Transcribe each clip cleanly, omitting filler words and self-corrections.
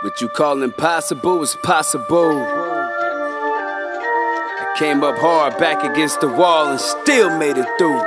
What you call impossible is possible. I came up hard back against the wall and still made it through.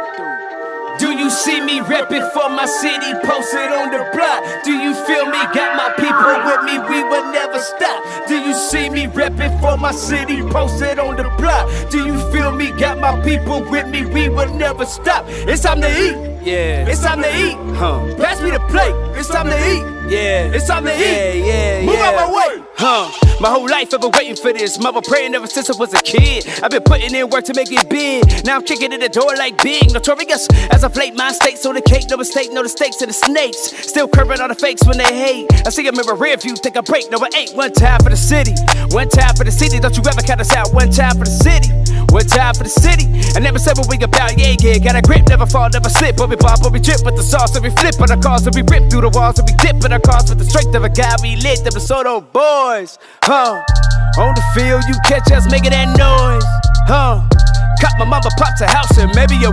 Do you see me reppin' for my city, posted on the block? Do you feel me? Got my people with me, we will never stop. Do you see me reppin' for my city, posted on the block? Do you feel me? Got my people with me, we will never stop. It's time to eat, yeah. It's time to eat, Pass me the plate, it's time to eat, yeah. It's time to eat, Move out my way, My whole life I've been waiting for this. Mama praying ever since I was a kid. I've been putting in work to make it big. Now I'm kicking in the door like big. Notorious as I flake my stakes on the cake. No mistake, no the stakes and the snakes. Still curving all the fakes when they hate. I see them in my rear view, take a break. No, it ain't one time for the city. One time for the city. Don't you ever count us out. One time for the city. One time for the city. I never said what we about. Yeah. Got a grip, never fall, never slip. But we bob, but we drip with the sauce. And we flip on our cars. And we rip through the walls. And we dip in our cars with the strength of a guy. We lit them DeSoto boys. On the field, you catch us making that noise, Cop my mama pops a house and maybe a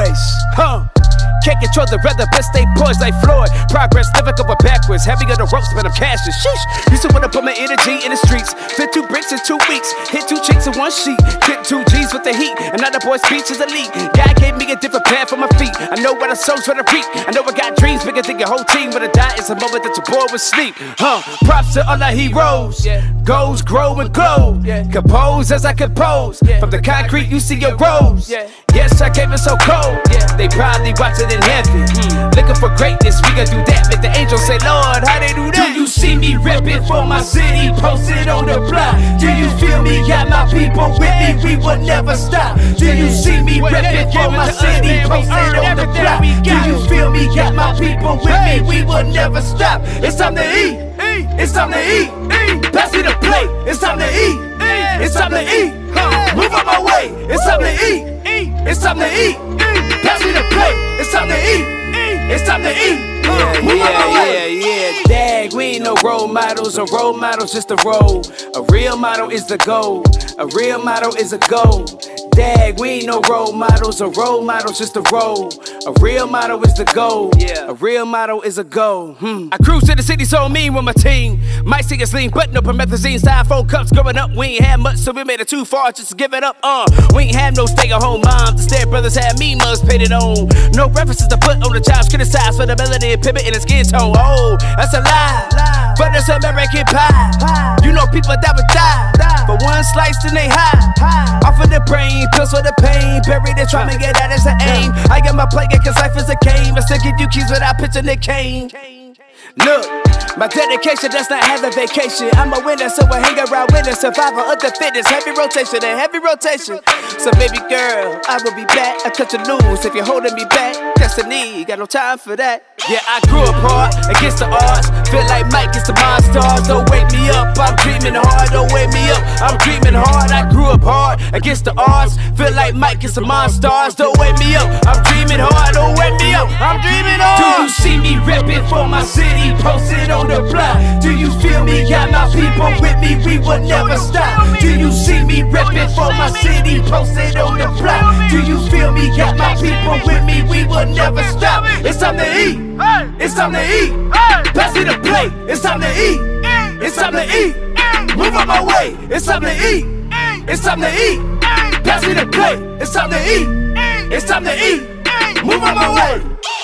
Royce, Can't control the weather, but stay poised like Floyd. Progress never going backwards, heavy on the ropes, but I'm cashing. Sheesh, used to wanna put my energy in the streets. Fit 2 bricks in 2 weeks, hit 2 chicks in 1 sheet. Hit 2 G's with the heat, and now the boy's speech is elite. God gave me a different path for my feet. I know what I sow's for the reap. I know I got dreams bigger than your whole team. When I die, it's a moment that your boy would sleep. Props to all our heroes. Goals grow and glow. Compose as I compose. From the concrete, you see your rose. Yes, I came in so cold. They probably watching in heaven. Looking for greatness, we gon' do that. Make the angels say, Lord, how they do that? Do you see me reppin' for my city, posted on the block? Do you feel me? Got my people with me, we will never stop. Do you see me reppin' for my city, posted on the block? Do you feel me? Got my people with me, we will never stop. It's time to eat, it's time to eat. Pass me the plate, it's time to eat, it's time to eat. Move out my way, it's time to eat, it's time to eat. Pass me the plate, it's time to eat, it's time to eat. Move out my way. Dag, we ain't no role models. A role model's just a role. A real model is the goal. A real model is a goal. Dag, we ain't no role models. A role model's just a role. A real model is the goal. A real model is a goal. I cruise to the city so mean with my team. Might see us lean, but no promethazine. Styrofoam cups growing up. We ain't had much, so we made it too far just to give it up. We ain't had no stay-at-home moms. The Step Brothers had me mugs painted on. No references to put on the jobs. Criticized for the melanin pivot in the skin tone. Oh, that's a lie. But that's American pie. You know people that would die for one slice, then they high. Off of the brain, pills for the pain. Bury the trauma, yeah, that is the aim. I got my plate, cause life is a game. I still give you keys without pitching the cane. Look, my dedication does not have a vacation. I'm a winner, so I hang around with a survivor of the fittest. Heavy rotation and heavy rotation. So baby girl, I will be back. I cut you loose if you're holding me back. Destiny, got no time for that. Yeah, I grew up hard against the odds. Feel like Mike gets the monsters. Don't wake me up, I'm dreaming hard. Don't wake me up, I'm dreaming hard. I grew up hard against the odds. Feel like Mike gets the monsters. Don't wake me up, I'm dreaming hard. Don't wake me up, I'm dreaming hard. Do you see me reppin' for my city, posted on the block? Do you feel me? Got my people with me, we will never stop. Do you see me reppin' for my city, posted on the block? Do you feel me? Got my people with me, we will never stop. It's time to eat, it's time to eat. Pass me the plate, it's time to eat, it's time to eat. Move out my way, it's time to eat, it's time to eat. Pass me the plate, it's time to eat, it's time to eat. Move out my way.